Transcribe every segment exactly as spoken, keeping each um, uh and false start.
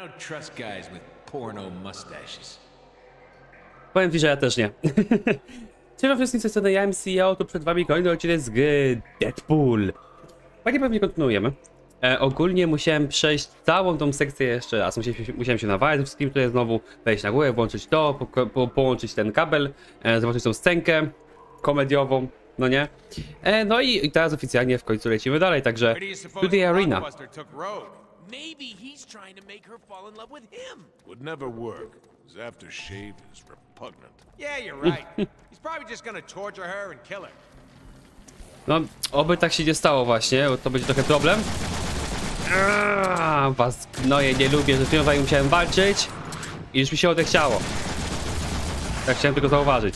don't trust guys with porno mustaches. Powiem ci, że ja też nie. Cześć wszystkim, z strony ja M C O, tu przed wami kolejny odcinek z gry Deadpool. Panie pewnie kontynuujemy. E, ogólnie musiałem przejść całą tą sekcję jeszcze raz. Musiałem, musiałem się nawalać wszystkim, tutaj znowu wejść na górę, włączyć to, po, po, połączyć ten kabel, e, zobaczyć tą scenkę komediową, no nie? E, no i, i teraz oficjalnie w końcu lecimy dalej, także tutaj Arena. Maybe he's trying to make her fall in love with him. Would never work. His aftershave is repugnant. Yeah, you're right. He's probably just gonna torture her and kill her. No, oby tak się nie stało właśnie, bo to będzie trochę problem. Aaaa, was gnoje, nie lubię, że z tym musiałem walczyć i już mi się odechciało. Tak chciałem tylko zauważyć.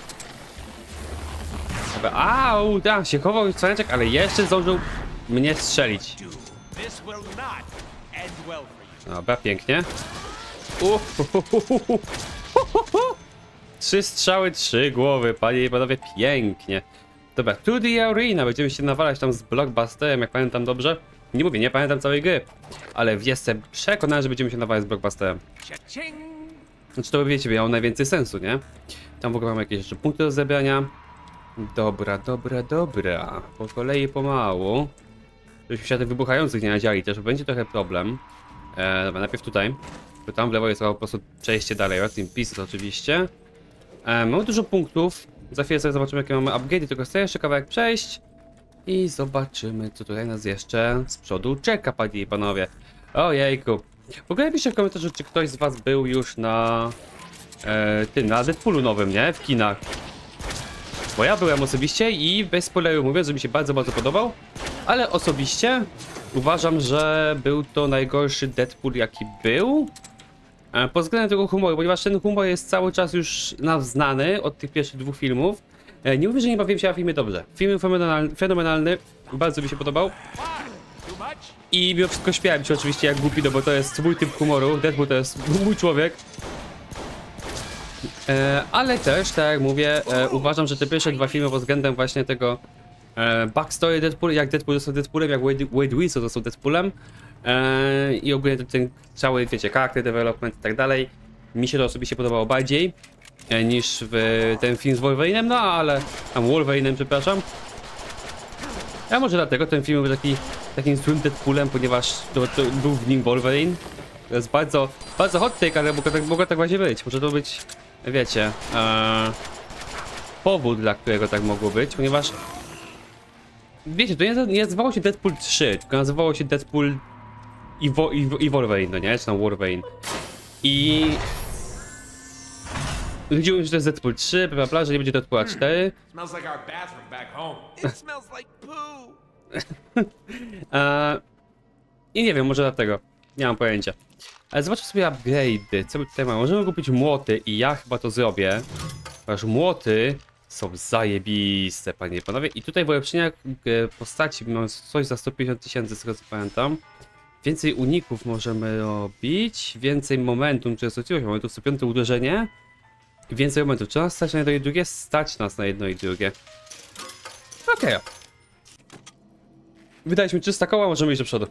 Dobra, au, da, się chował cwaniaczek, ale jeszcze zdążył mnie strzelić. This will not end well for you. Dobra, pięknie. Uhuhuhuhu. Trzy strzały, trzy głowy, panie i panowie, pięknie. Dobra, to the arena, będziemy się nawalać tam z Blockbusterem, jak pamiętam dobrze. Nie mówię, nie pamiętam całej gry, ale jestem przekonany, że będziemy się nawalać z Blockbusterem. Znaczy to wiecie, miało najwięcej sensu, nie? Tam w ogóle mamy jakieś jeszcze punkty do zebrania. Dobra, dobra, dobra. Po kolei pomału. Żebyśmy się tych wybuchających nie nadziali, też będzie trochę problem. E, dobra, najpierw tutaj. Bo tam w lewo jest po prostu przejście dalej. Rest in Peace oczywiście. E, mamy dużo punktów. Za chwilę sobie zobaczymy, jakie mamy upgrade, tylko chcę jeszcze kawałek przejść. I zobaczymy, co tutaj nas jeszcze z przodu czeka, panie i panowie. Ojejku. W ogóle piszcie w komentarzu, czy ktoś z was był już na e, tym, na Deadpoolu nowym, nie? W kinach. Bo ja byłem osobiście i bez spoileru mówiąc, że mi się bardzo, bardzo podobał. Ale osobiście uważam, że był to najgorszy Deadpool, jaki był. E, pod względem tego humoru, ponieważ ten humor jest cały czas już nam znany od tych pierwszych dwóch filmów. E, nie mówię, że nie bawiłem się na filmie dobrze. Film fenomenalny, fenomenalny, bardzo mi się podobał. I mimo wszystko śmiałem się oczywiście jak głupi, no bo to jest mój typ humoru. Deadpool to jest mój człowiek. E, ale też, tak jak mówię, e, uważam, że te pierwsze dwa filmy pod względem właśnie tego e, backstory Deadpool, jak Deadpool został Deadpoolem, jak Wade, Wade Wilson został Deadpoolem e, i ogólnie ten cały, wiecie, character development i tak dalej, mi się to osobiście podobało bardziej e, niż w ten film z Wolverinem, no ale tam Wolverinem, przepraszam. A może dlatego ten film był taki takim złym Deadpoolem, ponieważ to, to był w nim Wolverine. To jest bardzo, bardzo hot take, ale mogło tak, mogło tak właśnie być. Może to być, wiecie, ee, powód, dla którego tak mogło być, ponieważ wiecie, to nie, nie nazywało się Deadpool trzy, tylko nazywało się Deadpool i, Wo, i, i Wolverine, no nie? Czy tam Wolverine. I ludzie mówią, że to jest Deadpool trzy, bla bla bla, że nie będzie Deadpoola cztery. Smells like our bathroom back home. It smells like poo. e, I nie wiem, może dlatego. Nie mam pojęcia. Ale zobaczmy sobie upgrade'y. Co my tutaj mamy? Możemy kupić młoty i ja chyba to zrobię. Ponieważ młoty są zajebiste, panie i panowie. I tutaj w ulepszeniach postaci mamy coś za sto pięćdziesiąt tysięcy, z tego co pamiętam. Więcej uników możemy robić. Więcej momentum, czy jest momentum, co piąte uderzenie. I więcej momentów. Czy nas stać na jedno i drugie? Stać nas na jedno i drugie. Okej. Okay. Wydaliśmy trzysta koła, możemy iść do przodu.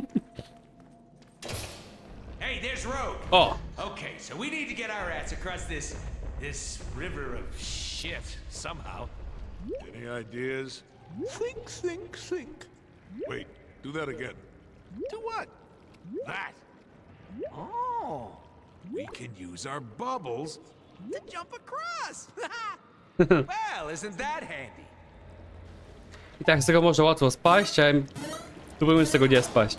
Hey, there's Rogue. O! Okay, so we need to get our ass across this this river of shit somehow. Any ideas? Think, think, think. Wait, do that again. To what? That. Oh. We can use our bubbles. To jump across. Well, isn't that handy? I tak z tego można łatwo spaść, a próbujemy z tego nie spaść.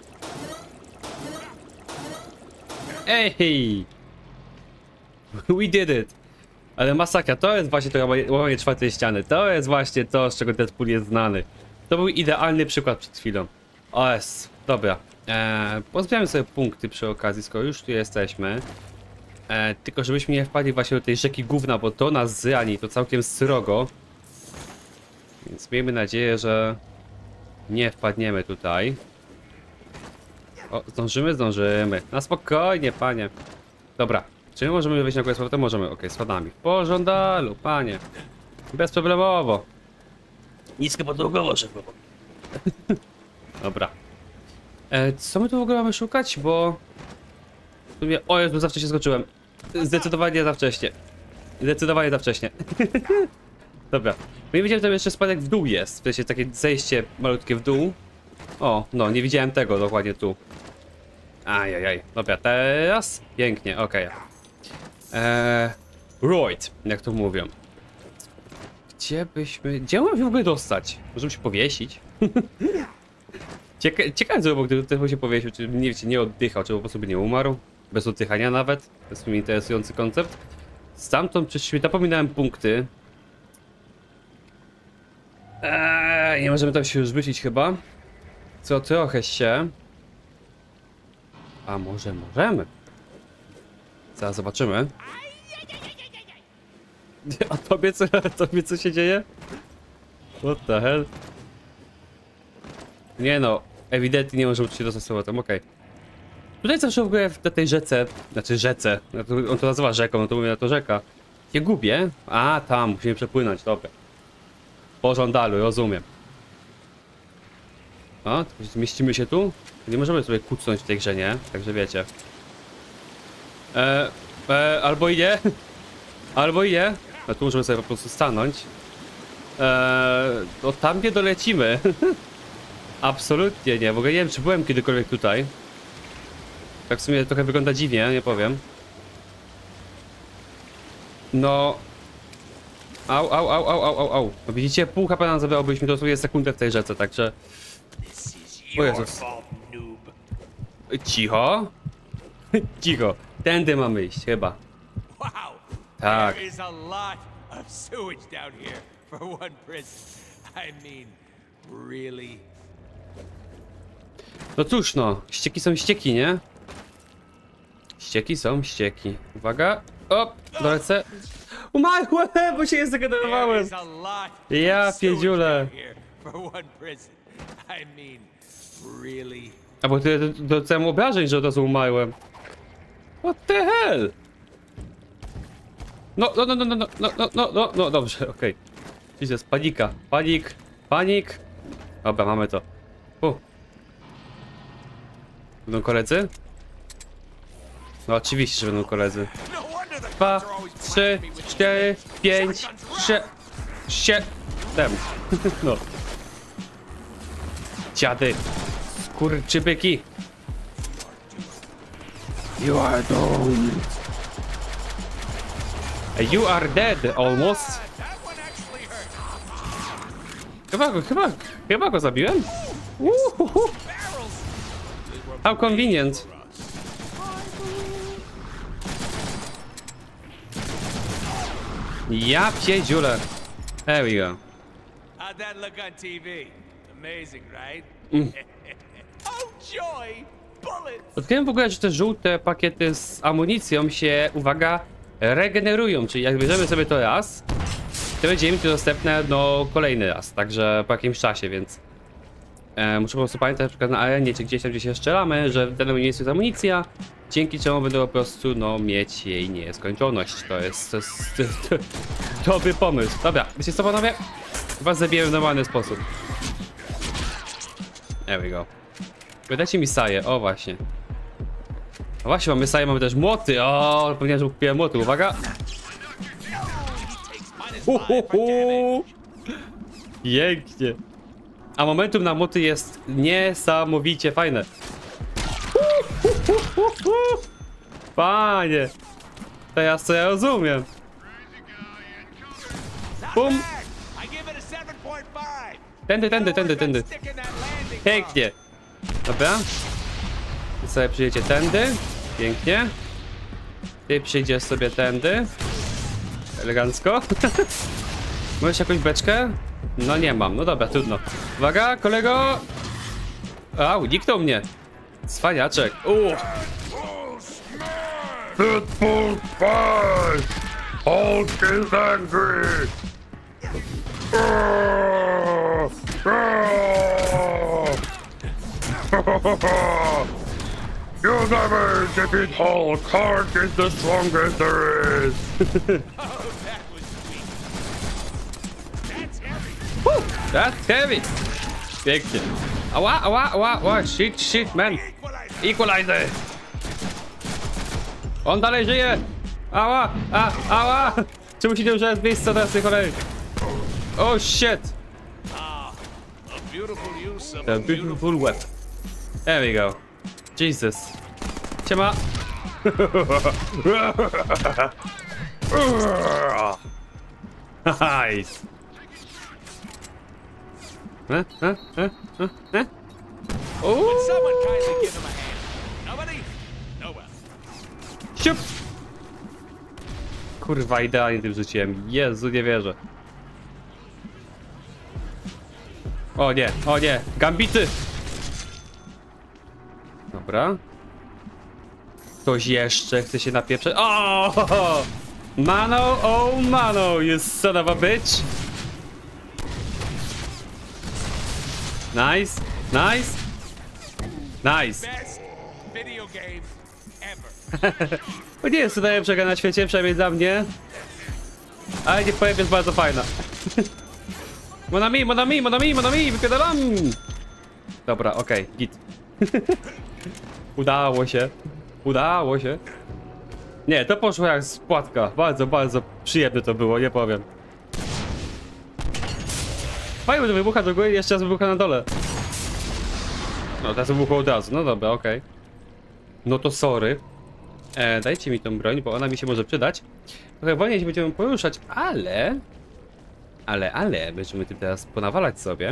Ej! We did it! Ale masakra, to jest właśnie to łamanie czwartej ściany. To jest właśnie to, z czego Deadpool jest znany. To był idealny przykład przed chwilą. O jest, dobra. Eee, pozbieramy sobie punkty przy okazji, skoro już tu jesteśmy. Eee, tylko żebyśmy nie wpadli właśnie do tej rzeki gówna, bo to nas zrani, to całkiem srogo. Więc miejmy nadzieję, że nie wpadniemy tutaj. O, zdążymy? Zdążymy. Na spokojnie, panie. Dobra. Czy my możemy wejść na górę z powrotem? Możemy. Okej, okay, spadami. Po żądalu, panie. Bezproblemowo. Niskopodłogowo, szybko. Dobra. E, co my tu w ogóle mamy szukać? Bo W sumie, o Jezu, za wcześnie skoczyłem. Zdecydowanie za wcześnie. Zdecydowanie za wcześnie. Dobra. Nie wiedziałem, że tam jeszcze spadek w dół jest. W sensie takie zejście malutkie w dół. O, no, nie widziałem tego dokładnie tu. Ajajaj. Dobra, teraz pięknie, okej. Okay. Eee, Royd, jak to mówią. Gdzie byśmy... Gdzie mam się w ogóle dostać? Możemy się powiesić? Cieka ciekawe, co by gdyby tylko się powiesił, czy nie, wiecie, nie oddychał, czy po prostu by nie umarł. Bez oddychania nawet. To jest mi interesujący koncept. Stamtąd przecież napominałem punkty. Eee, nie możemy tam się już wycić chyba. Co trochę się. A może możemy? Zaraz zobaczymy. A tobie co, tobie co się dzieje? What the hell? Nie no, ewidentnie nie możemy się dostać z powrotem, okej. Okay. Tutaj zawsze w ogóle w tej rzece, znaczy rzece, on to nazywa rzeką, no to mówię na to rzeka. Się gubię? A, tam, musimy przepłynąć, dobra. Po żądalu, rozumiem. O, zmieścimy się tu? Nie możemy sobie kucnąć w tej grze, nie? Także wiecie. E, e, albo i nie. Albo i nie. No tu możemy sobie po prostu stanąć. Eee, no tam nie dolecimy. Absolutnie nie. W ogóle nie wiem, czy byłem kiedykolwiek tutaj. Tak w sumie trochę wygląda dziwnie, nie powiem. No... Au, au, au, au, au, au, au. No widzicie, pół H P nam zabrało, byliśmy dosłownie sekundę w tej rzece, także... O Jezus. Cicho. Cicho. Tędy mamy iść, chyba. Wow. Tak. There is a lot of sewage down here for one prison. I mean, really? No cóż no, ścieki są ścieki, nie? Ścieki są ścieki. Uwaga. Op, dolecę. Umarłem, bo się je zagadowałem. Ja pierdziule. A bo ty doceniam obrażeń, że od razu umarłem. What the hell? No, no, no, no, no, no, no, no, no, no, dobrze, okej. Okay. Jesus, panika, panik, panik. Dobra, mamy to. U. Będą koledzy? No oczywiście, że będą koledzy. Dwa, trzy, cztery, pięć, sześć, siedem. No. Dziady. Skurczybyki. You are doomed. You are dead, almost. Chyba go, chyba, chyba go zabiłem? Uhuhu. How convenient. Ja pierdziule. There we go. How'd that look on T V? Amazing, right? Mm. Oh joy! Bullets! Odkryłem w ogóle, że te żółte pakiety z amunicją się, uwaga, regenerują, czyli jak bierzemy sobie to raz, to będzie mi to dostępne no kolejny raz, także po jakimś czasie, więc e, muszę po prostu pamiętać na przykład na arenie, czy gdzieś tam, gdzie się strzelamy, że w danym miejscu jest amunicja, dzięki czemu będę po prostu no mieć jej nieskończoność. To jest, to jest, to jest, to jest dobry pomysł. Dobra, wiecie co panowie? Was zabiję w normalny sposób. There we go. Wydajcie mi saję, o właśnie. O właśnie, mamy saję, mamy też młoty. O, powiedziałem, że kupiłem młoty, uwaga. Uhuhu. Pięknie. A momentum na młoty jest niesamowicie fajne. Uhuhu. Panie. Teraz co ja rozumiem. Bum. Tędy, tędy, tędy, tędy. Pięknie. Dobra. Wy sobie przyjdziecie tędy. Pięknie. Ty przyjdziesz sobie tędy. Elegancko. Możesz jakąś beczkę? No nie mam. No dobra, trudno. Uwaga, kolego. A, uniknął mnie. Cwaniaczek. Uuu. Pitbull five! Hulk is angry! You never defeat Hulk! Hulk is the strongest there is! Woo, that's heavy. Pięknie. Ała, ała, ała, ała, shit, shit, man. Equalizer. On dalej żyje! Ała! A! Ała! Czemu się nie używa z miejsca teraz tej cholery? Oh shit! A beautiful use of The a beautiful... beautiful web. There we go. Jesus. Siema! Nice! Eh, eh, eh, eh, eh. Ooh. Would someone kindly give him a hand? Nobody? No well. Siup! Kurwa, idealnie tym rzuciłem. Jezu, nie wierzę. O nie, o nie, gambity! Dobra. Ktoś jeszcze chce się napieprzeć. O! Mano, oh mano, you son of a bitch! Nice, nice, nice. Best video game ever. To nie jest to najlepsza gra na świecie, przynajmniej dla mnie. Ale nie powiem, jest bardzo fajna. Monami, monami, monami, monami, wypierdalam! Dobra, okej, okay, git. Udało się. Udało się. Nie, to poszło jak z płatka. Bardzo, bardzo przyjemne to było, nie powiem. Fajnie, to wybucha do góry i jeszcze raz wybucha na dole. No, teraz wybuchło od razu. No dobra, okej. Okay. No to sorry. E, dajcie mi tą broń, bo ona mi się może przydać. Trochę wolniej się będziemy poruszać, ale... Ale, ale, będziemy tym teraz ponawalać sobie.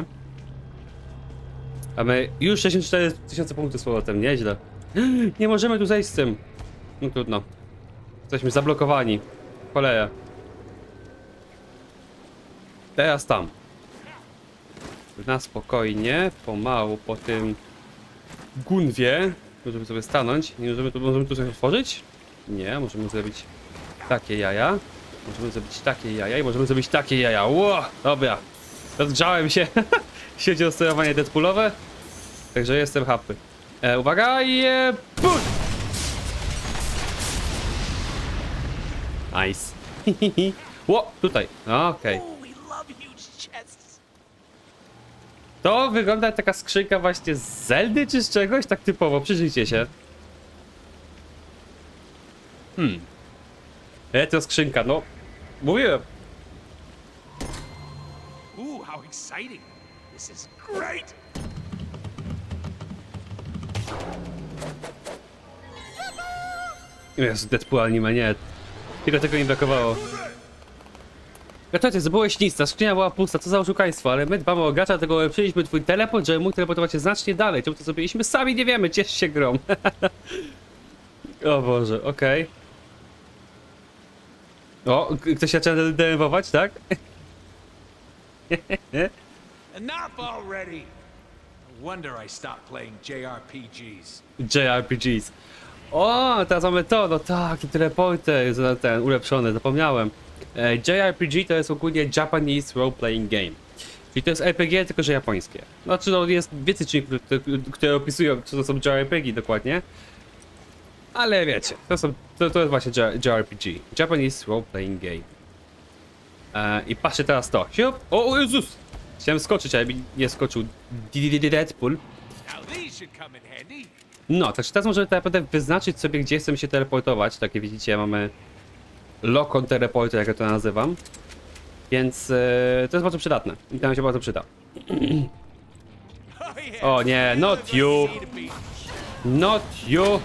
Mamy już sześćdziesiąt cztery tysiące punktów z powrotem, nieźle. Nie możemy tu zejść z tym. No trudno. Jesteśmy zablokowani. Cholera. Teraz tam. Na spokojnie, pomału po tym gunwie. Możemy sobie stanąć. Nie możemy tu, możemy tu coś otworzyć? Nie, możemy zrobić takie jaja. Możemy zrobić takie jaja i możemy zrobić takie jaja. Ło! Dobra. Rozgrzałem się. Jeśli chodzi o sterowanie deadpoolowe. Także jestem happy. E, uwaga i e, push! Nice. Ło, tutaj. Okej. Okay. Oh, we love huge chests. To wygląda jak taka skrzynka właśnie z Zeldy czy z czegoś? Tak typowo, przyjrzyjcie się. Hmm. Retro skrzynka, no. Mówiłem. Ooh, how exciting. This is great. Jezu, Deadpool anime, nie. Tylko tego nie brakowało. Gratulacje, zdobyłeś nic, ta skrzynia była pusta, co za oszukaństwo, ale my dbamy o gracza, dlatego ulepszyliśmy twój teleport, żeby mógł teleportować się znacznie dalej. Czemu to zrobiliśmy? Sami nie wiemy, ciesz się grom. O Boże, okej. Okay. O, ktoś się zaczyna denerwować, tak? Enough already. No wonder I stopped playing J R P Gs. J R P Gs. O, teraz mamy to, no tak, i teleporter jest ten ulepszony, zapomniałem. J R P G to jest ogólnie Japanese Role Playing Game. Czyli to jest R P G, tylko że japońskie. Znaczy, no jest więcej czynników, które, które opisują, co to są J R P G dokładnie. Ale wiecie, to, są, to, to jest właśnie J R P G. Japanese Role Playing Game. E, I patrzcie teraz to. Siup. O, o Jezus! Chciałem skoczyć, ale mi nie skoczył Deadpool. Now these should come in handy. No, także teraz możemy tak naprawdę wyznaczyć sobie, gdzie chcemy się teleportować. Takie widzicie, mamy Lokon teleporter, jak ja to nazywam. Więc e, to jest bardzo przydatne. I to nam się bardzo przyda. Oh, yeah. O nie, not you. See the beach. Not you.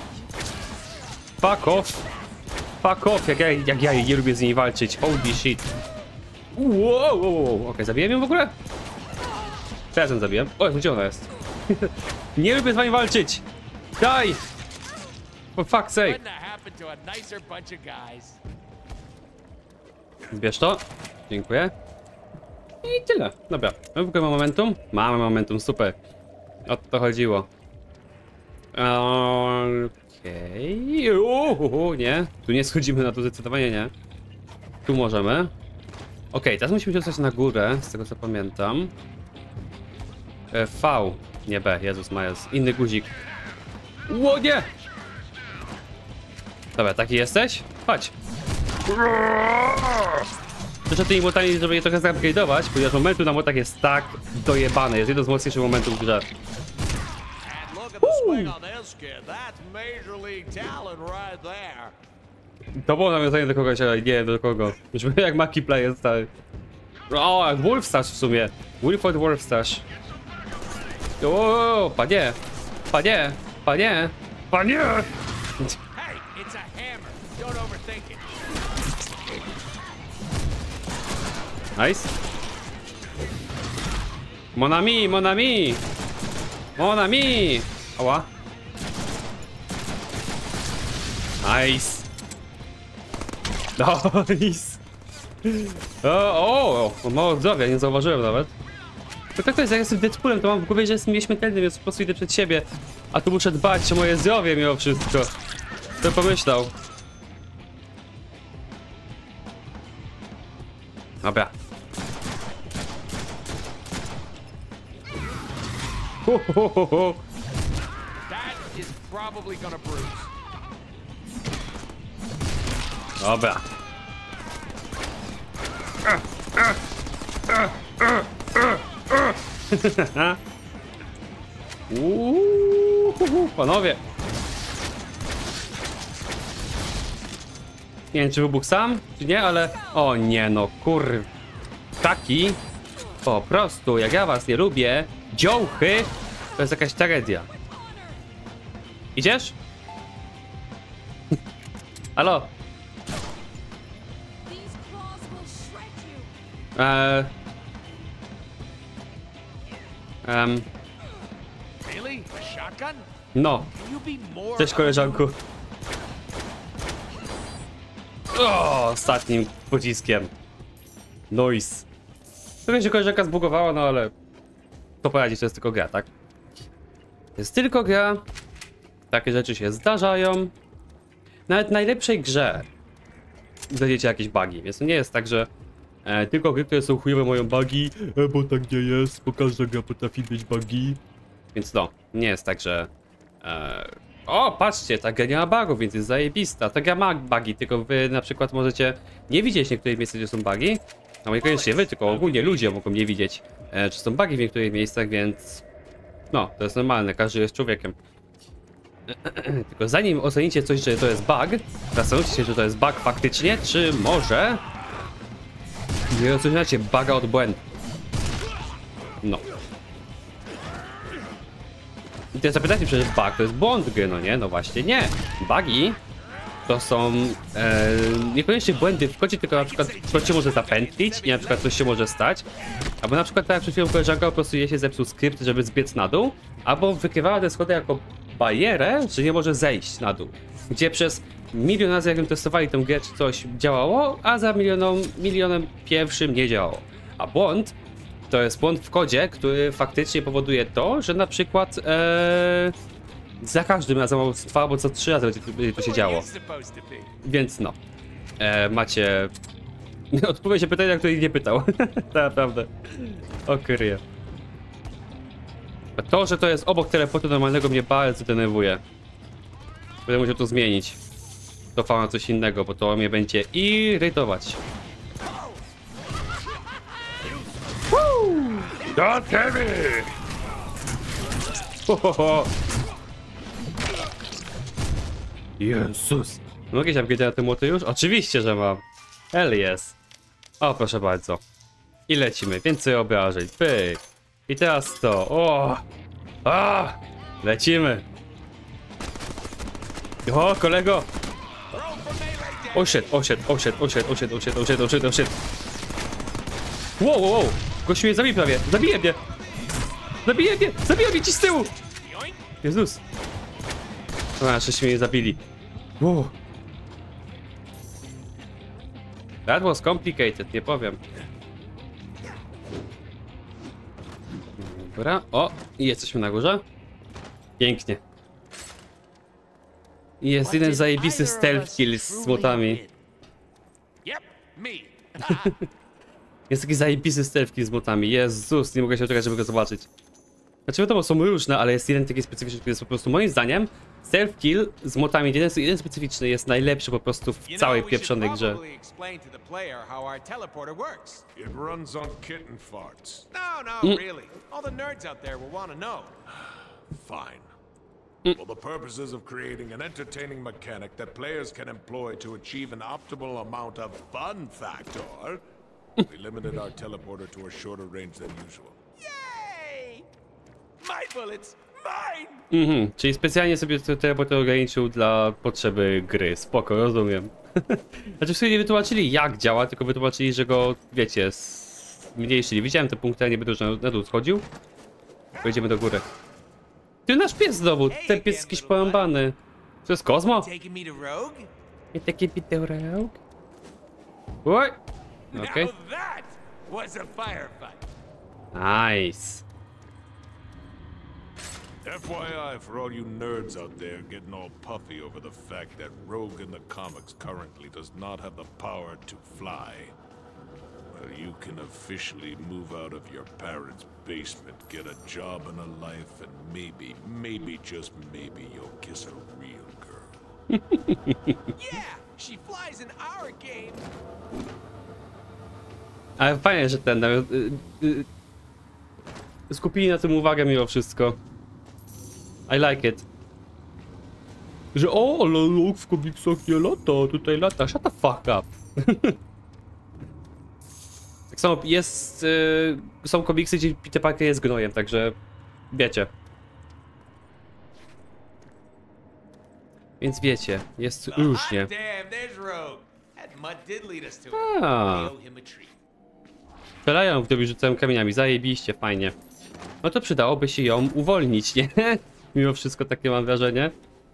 Fuck off. Fuck off, jak ja, jak ja nie lubię z nimi walczyć. Holy shit. Wow, wow, wow. Okej, okay, zabiłem ją w ogóle? Teraz ją zabiłem. O, gdzie ona jest? Nie lubię z wami walczyć. Daj! For fuck's sake. Couldn't have happened to a nicer bunch of guys. Zbierz to. Dziękuję. I tyle. Dobra. Mamy w ogóle momentum? Mamy momentum, super. O to chodziło. Okej. Okay. Nie. Tu nie schodzimy na to zdecydowanie, nie. Tu możemy. Okej, okay, teraz musimy się dostać na górę, z tego co pamiętam. E, V. Nie B, Jezus Majas. Inny guzik. Ło, nie! Dobra, taki jesteś? Chodź. Zresztą tymi młotami, żeby je trochę zupgrade'ować, ponieważ momentu na młotach jest tak dojebane. Jest jedno z mocniejszych momentów w grze. And look at the swing on this kid. That's major league talent right there. To było nawiązanie do kogoś, ale nie do kogo. Brzmi jak Maki Player stary. O, jak Wolfstash w sumie. Wilford Wolfstash. O, panie. Panie. Panie. Panie. Hey, it's a hammer. Don't overthink it. Nice. Mon ami, mon ami. Mon ami. Ała. Nice. Nice. O, o, o, mało zdrowia, nie zauważyłem nawet. To tak to jest, jak jestem Deadpoolem, to mam w głowie, że jestem nieśmiertelny, więc po prostu idę przed siebie. A tu muszę dbać o moje zdrowie mimo wszystko. Kto pomyślał? Dobra. Ho, ho, ho, ho. That is probably gonna bruise. Dobra. Uuu, panowie. Nie wiem, czy wybuch sam, czy nie, ale... O nie no, kur... Taki... Po prostu, jak ja was nie lubię, dziołchy, to jest jakaś tragedia. Idziesz? Halo? Eee... Um, Really? A shotgun? no, Can you be more... cześć koleżanku. O, ostatnim pociskiem. Nice. Trochę się koleżanka zbugowała, no ale... To poradzić, to jest tylko gra, tak? To jest tylko gra. Takie rzeczy się zdarzają. Nawet w najlepszej grze znajdziecie jakieś bugi, więc to nie jest tak, że e, tylko gry, które są chujowe mają bugi, e, bo tak nie jest, bo każda gra potrafi mieć bugi. Więc no, nie jest tak, że... E, o, patrzcie, ta gra nie ma bugów, więc jest zajebista. Ta gra ma bugi, tylko wy na przykład możecie nie widzieć niektórych miejsc, gdzie są bugi. No niekoniecznie wy, tylko ogólnie ludzie mogą nie widzieć, e, czy są bugi w niektórych miejscach, więc... No, to jest normalne, każdy jest człowiekiem. Tylko zanim ocenicie coś, że to jest bug, zastanówcie się, że to jest bug faktycznie, czy może nie rozróżniacie buga od błędu. No. I teraz zapytacie przecież bug to jest błąd gry, no nie? No właśnie nie. Bugi to są e, niekoniecznie błędy w kodzie, tylko na przykład coś się może zapętlić i na przykład coś się może stać. Albo na przykład tak jak przed chwilą koleżanka po prostu jej się zepsuł skrypt, żeby zbiec na dół, albo wykrywała te schody jako barierę, że nie może zejść na dół. Gdzie przez milion razy jak testowali tę grę, czy coś działało, a za milioną, milionem pierwszym nie działało. A błąd to jest błąd w kodzie, który faktycznie powoduje to, że na przykład ee, za każdym razem albo co dwa albo co trzy razy będzie to się działo. Więc no, e, macie odpowiedź na pytania, których nie pytał. Naprawdę. O kryje. To, że to jest obok teleportu normalnego, mnie bardzo denerwuje. Będę musiał to zmienić. To na coś innego, bo to mnie będzie irytować. Do ciebie! Ho, ho, ho. Jezus. Mogę się upgrade'ać na te młoty już? Oczywiście, że mam. Hell yes. O, proszę bardzo. I lecimy. Więcej obrażeń. Pyk. I teraz to. O! A! Lecimy. O, kolego! O shit, o shit, o shit, o shit, o shit, o shit, o shit, o shit, o shit. Wow, wow, wow. Gościu mnie zabije prawie. Zabije mnie. Zabije mnie. Zabije mnie ci z tyłu. Jezus. A, żeście mnie zabili. Wow. That was complicated, nie powiem. Dobra, o, i jesteśmy na górze. Pięknie. I jest jeden zajebisty stealth kill z młotami. Jest taki zajebisty stealth kill z młotami. Jezus, nie mogę się doczekać, żeby go zobaczyć. Znaczy wiadomo, są różne, ale jest jeden taki specyficzny, który jest po prostu moim zdaniem stealth kill z młotami, jeden, jeden specyficzny jest najlepszy po prostu w całej pieprzonej grze. It runs on kitten farts. No, no, really. All the nerds out there will want to know. Fine. For the purposes of creating an entertaining mechanic that players can employ to achieve an optimal amount of fun factor, we limited our teleporter to a shorter range than usual. Yay! My bullets, mine! Mhm, czyli specjalnie sobie to teleporter ograniczył dla potrzeby gry. Spoko, rozumiem. Znaczy w sumie nie wytłumaczyli jak działa, tylko wytłumaczyli, że go, wiecie, zmniejszyli. Widziałem te punkty, a nie będę już na dół schodził. Pojedziemy do góry. Ty, nasz pies znowu, ten pies jakiś porąbany. To jest Kozmo? Taking me to Rogue? I taki Rogue? Oj! Okej. Now that was a firefight. Nice. F Y I for all you nerds out there getting all puffy over the fact that Rogue in the comics currently does not have the power to fly. Well, you can officially move out of your parents' basement, get a job and a life, and maybe, maybe, just maybe you'll kiss a real girl. Yeah, she flies in our game. Ale fajnie, że ten... Y, y, skupili na tym uwagę mimo wszystko. I like it. Że o, ale Luke w komiksach nie lata, tutaj lata. Shut the fuck up. Tak samo jest... Y, są komiksy, gdzie Peter Parker jest gnojem, także... Wiecie. Więc wiecie, jest różnie. Hot damn, there's Rogue. That mud did lead us to it. Ah. We owe him a treat. Strzelają w tobie, rzucają kamieniami, zajebiście, fajnie. No to przydałoby się ją uwolnić, nie? Mimo wszystko takie mam wrażenie.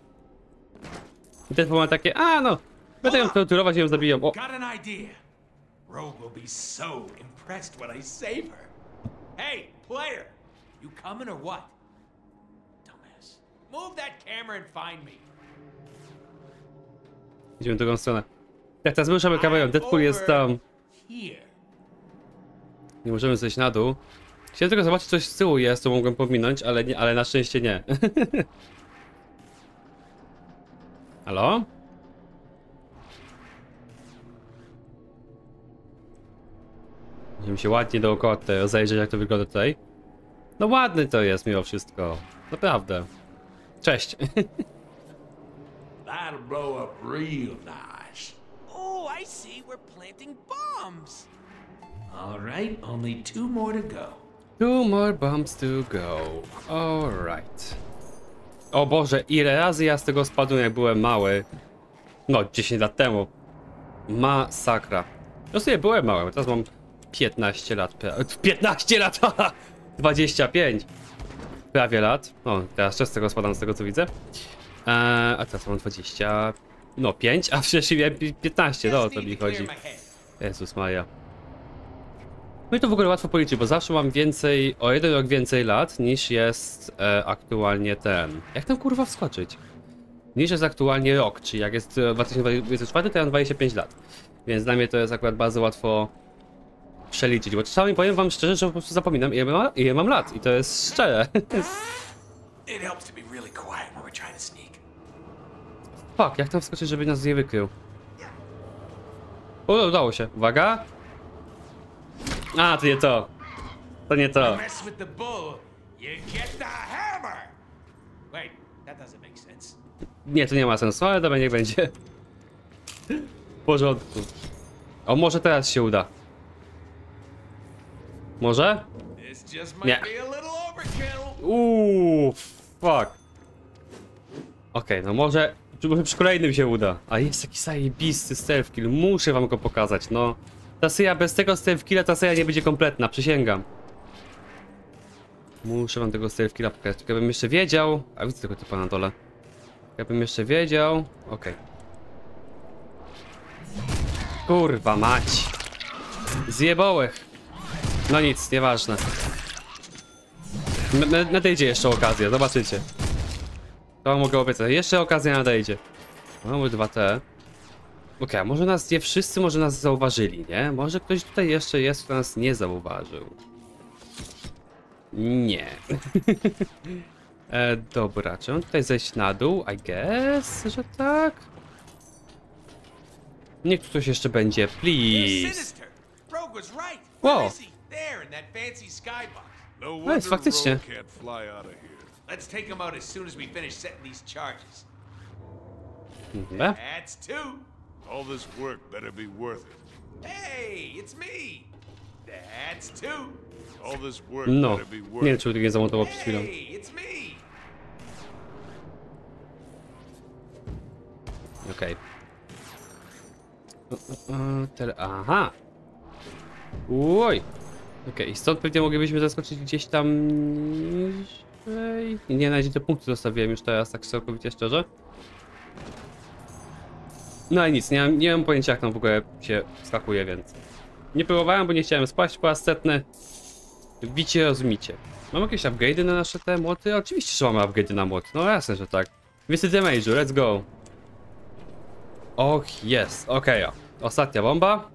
I ten ma takie, a no, będę ją torturować i ją zabiją. O, Got an idea. Rogue will be so impressed when I save her. Hey, player, you coming or what? Dumbass. Move that camera and find me. idziemy w drugą stronę. Jak teraz ruszamy kamerą, Deadpool jest tam. Here. Nie możemy zejść na dół. Chciałem tylko zobaczyć, coś z tyłu jest, co mogłem pominąć, ale nie, ale na szczęście nie. Halo? Musimy się ładnie dookoła tutaj rozejrzeć, jak to wygląda tutaj. No ładny to jest mimo wszystko. Naprawdę. Cześć. That'll blow up real nice. Oh, I see. We're planting bombs. All right, only two more to go. Two more bombs to go. Alright. O Boże, ile razy ja z tego spadłem, jak byłem mały. No, dziesięć lat temu. Masakra. No sobie byłem mały, teraz mam piętnaście lat. piętnaście lat! haha! dwadzieścia pięć. Prawie lat. O, teraz często z tego spadam, z tego co widzę. Eee, a teraz mam dwadzieścia... No, pięć, a wcześniej miałem piętnaście, no o to mi chodzi. Jezus Maria. No i to w ogóle łatwo policzyć, bo zawsze mam więcej, o jeden rok więcej lat niż jest e, aktualnie ten. Jak tam kurwa wskoczyć? Niż jest aktualnie rok, czyli jak jest dwa tysiące dwudziesty czwarty, to ja mam dwadzieścia pięć lat. Więc dla mnie to jest akurat bardzo łatwo przeliczyć, bo czasami powiem wam szczerze, że po prostu zapominam ile mam, ile mam lat i to jest szczere. It helps to be really quiet when we're trying to sneak. Fuck, jak tam wskoczyć, żeby nas nie wykrył? O, udało się. Uwaga. A, to nie to. To nie to. Mess with the bull, you get the hammer. Wait, that doesn't make sense. Nie, to nie ma sensu, ale dobra, niech będzie. W porządku. O, może teraz się uda. Może? This just might Nie. be a little overkill. Uuu, fuck. Okej, okay, no może, może przy kolejnym się uda. A jest taki zajebisty stealth kill, muszę wam go pokazać, no. Ta seria bez tego stealth killa, ta seria nie będzie kompletna, przysięgam. Muszę wam tego stealth killa pokazać, tylko bym jeszcze wiedział... A widzę tego typa na dole. Jakbym jeszcze wiedział... Okej. Okay. Kurwa mać. Zjebołych. No nic, nieważne. N nadejdzie jeszcze okazja, zobaczycie. To mogę obiecać. Jeszcze okazja nadejdzie. Mamy dwa T. Okej, okay, może nas nie wszyscy może nas zauważyli, nie? Może ktoś tutaj jeszcze jest, kto nas nie zauważył. Nie. e, dobra, czy on tutaj zejść na dół? I guess, że tak? Niech tu ktoś jeszcze będzie, please. Wow. No jest faktycznie. Let's take him out as soon as we finish setting these charges. Dobra. That's two. All this work better be worth it. Hey, it's me. That's two. All this work No, better be nie worth wiem, it. czy nie zamontował przed chwilą. Hey, it's me. Okej. Okay. Aha! Oj! Okej, okay. Stąd pewnie moglibyśmy zaskoczyć gdzieś tam niżej. Nie, na razie te punkty zostawiłem już teraz, tak całkowicie szczerze. No i nic, nie mam, nie mam pojęcia, jak tam w ogóle się skakuje, więc... Nie próbowałem, bo nie chciałem spaść po raz setny. Wicie, rozumicie. Mam jakieś upgrade'y na nasze te młoty? Oczywiście, że mamy upgrade'y na młoty, no jasne, że tak. Więcej damage'u, let's go. Och, jest, okej. Okay. Ostatnia bomba.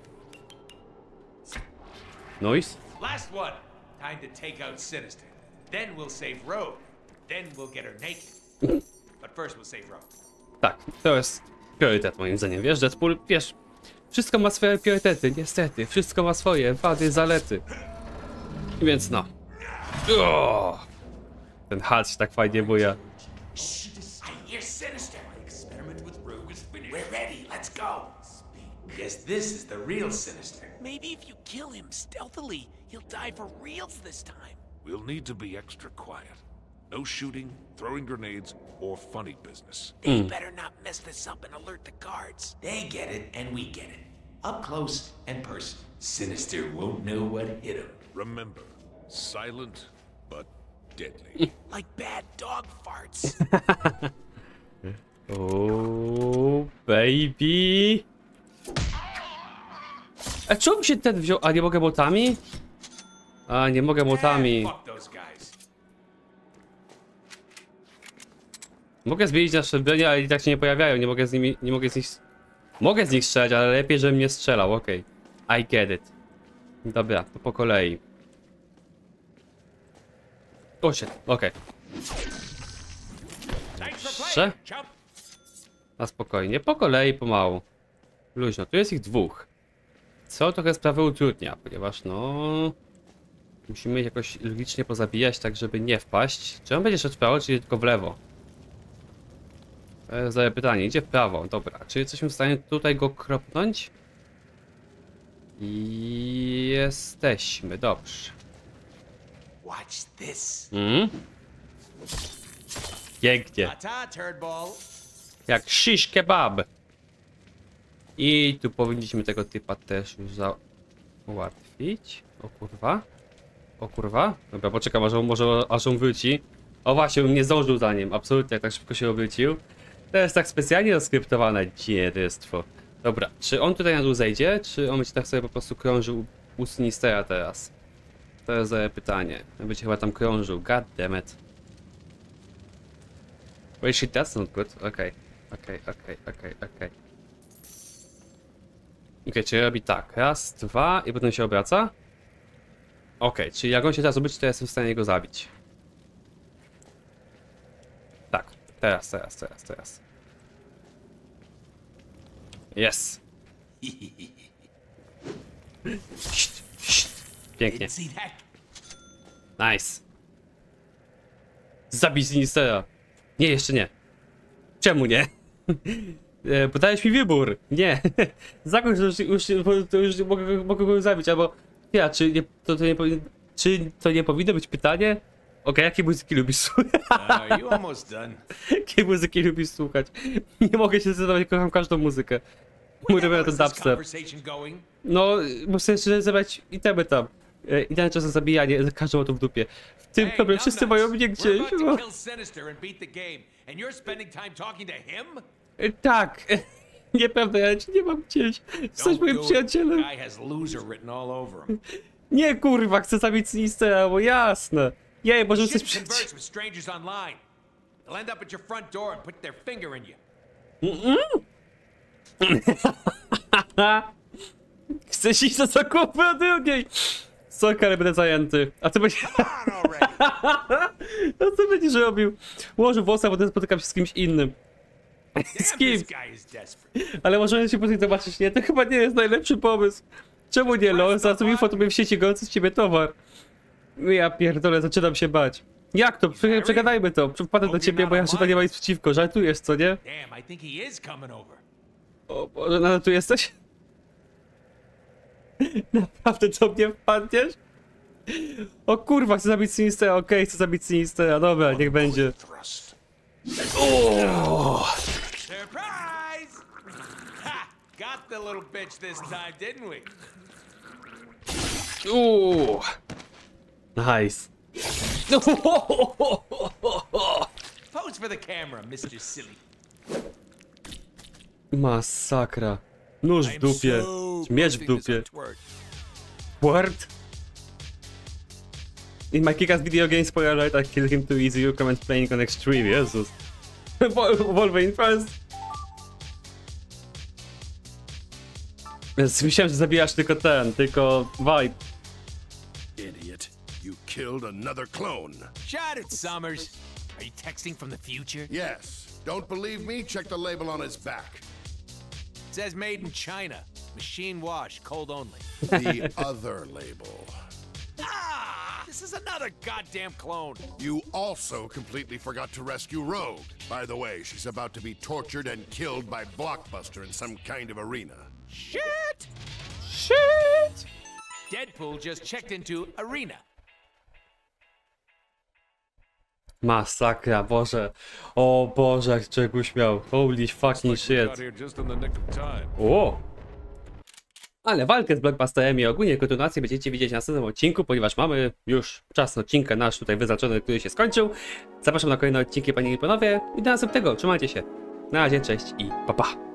Nice. Last one. Time to take out Sinister. Then we'll save Rogue. Then we'll get her naked. But first we'll save Rogue. Tak, to jest priorytet moim zdaniem, wiesz, Deadpool, wiesz, wszystko ma swoje priorytety, niestety, wszystko ma swoje wady, zalety. Więc no. O! Ten hal się tak fajnie buja. I hear Sinister. My experiment with Rogue is finished. We're ready. Let's go. Speak. Guess this is the real Sinister. Maybe if you kill him stealthily, he'll die for reals this time. We'll need to be extra quiet. No shooting, throwing grenades, or funny business. They better not mess this up and alert the guards. They get it and we get it. Up close and personal. Sinister won't know what hit him. Remember, silent but deadly. Like bad dog farts. O, baby. A czemu się ten wziął? A nie mogę młotami? A nie mogę młotami. Eh, fuck those guys. Mogę zmienić nasze bronie, ale i tak się nie pojawiają. Nie mogę z nimi, nie mogę z nich... Mogę z nich strzelać, ale lepiej, żebym nie strzelał, okej. Okay. I get it. Dobra, to po kolei. O shit, okej. Thanks for Dobrze. playing, chump. Na spokojnie, po kolei, pomału. Luźno, tu jest ich dwóch. Co trochę sprawę utrudnia, ponieważ no... Musimy ich jakoś logicznie pozabijać, tak żeby nie wpaść. Czy on będzie szedł w prawo, czy tylko w lewo? To jest zadaję pytanie, idzie w prawo, dobra. Czy jesteśmy w stanie tutaj go kropnąć? I jesteśmy, dobrze. Watch this. Mhm. Pięknie. Ta-ta, turdball. Jak shish kebab. I tu powinniśmy tego typa też już załatwić. O kurwa. O kurwa. Dobra, poczekam aż on, może aż on wróci. O właśnie, bym nie zdążył za nim. Absolutnie, jak tak szybko się obrócił. To jest tak specjalnie rozkryptowane dziedzictwo. Dobra, czy on tutaj na dół zejdzie, czy on będzie tak sobie po prostu krążył u Sinistera teraz? To jest e, pytanie. On będzie chyba tam krążył. God damn it. Wait, shit, that's not good. Okej, okej, okej, okej, okej. Okej, czyli robi tak. Raz, dwa i potem się obraca. Okej, czyli jak on się teraz obróci, to ja jestem w stanie go zabić. Tak, teraz, teraz, teraz, teraz. Yes. Szt, szt. Pięknie. Didn't see that. Nice. Zabij Sinistera. Nie, jeszcze nie. Czemu nie? E, Podałeś mi wybór. Nie. Zakończ, że już, już, to już mogę, mogę go zabić, albo... Ja, czy nie, to, to nie, powi- czy to nie powinno być pytanie? Okej, okay, jakie muzyki lubisz słuchać? Uh, you almost done. Jakie muzyki lubisz słuchać? Nie mogę się zdecydować, kocham każdą muzykę. Mój robię ten How's this dubstep. conversation going? No, muszę jeszcze zebrać itemy tam. E, Idealnie czasem zabijanie, każdy ma to w dupie. W tym Hey, problem, wszyscy numbnuts. mają mnie We're gdzieś. about to No. kill Sinister and beat the game, and you're spending time talking to him? E, Tak. Nieprawda, ja cię nie mam gdzieś. Jesteś Don't moim do it. przyjacielem. Guy has loser written all over him. Nie, kurwa, chcę zabić Sinistera, bo jasne. Jej, może jesteś Shouldn't przyjacielem. converse with strangers online. They'll end up at your front door and put their finger in you. Chcesz iść do zakupy o drugiej. Sorka, ale będę zajęty. A co będzie... Come on already. A co będziesz robił? Ułożył włosy, a potem spotykam się z kimś innym. Z Damn, kim? this guy is desperate. Ale może się później zobaczyć, nie? To chyba nie jest najlepszy pomysł. Czemu nie, no? Za co mi fotografuje w sieci gorący z ciebie towar. Ja pierdolę, zaczynam się bać. Jak to? Prze przegadajmy to. Wpadam do ciebie, bo ja chyba nie ma nic przeciwko. Żartujesz, co nie? Damn, I think he is coming over. O Boże, nadal tu jesteś? Naprawdę do mnie wpadniesz? O kurwa, chcę zabić Sinistera, okej, okay, chcę zabić Sinistera, dobra, niech będzie. O! Surprise! Ha! Got the little bitch this time, didn't we? Uuu. Nice. Pose for the camera, mister Silly. Masakra. Nóż w dupie. Miecz w dupie. Word? In my kick-ass video game spoiler alert, I killed him too easy, you comment playing on extreme, Jezus. Wolverine first. Myślałem, że zabijasz tylko ten, tylko Vibe. Idiot. You killed another clone. Shot it, Summers. Are you texting from the future? Yes. Don't believe me? Check the label on his back. It says made in China. Machine wash, cold only. The other label. Ah! This is another goddamn clone. You also completely forgot to rescue Rogue. By the way, she's about to be tortured and killed by Blockbuster in some kind of arena. Shit! Shit! Deadpool just checked into Arena. Masakra, Boże. O Boże, jak czegoś miał. Holy fucking shit. Got here just in the nick of time. O! Ale walkę z Blockbusterem i ogólnie kontynuację będziecie widzieć na następnym odcinku, ponieważ mamy już czas odcinka nasz tutaj wyznaczony, który się skończył. Zapraszam na kolejne odcinki, panie i panowie, i do następnego. Trzymajcie się. Na razie, cześć i pa pa.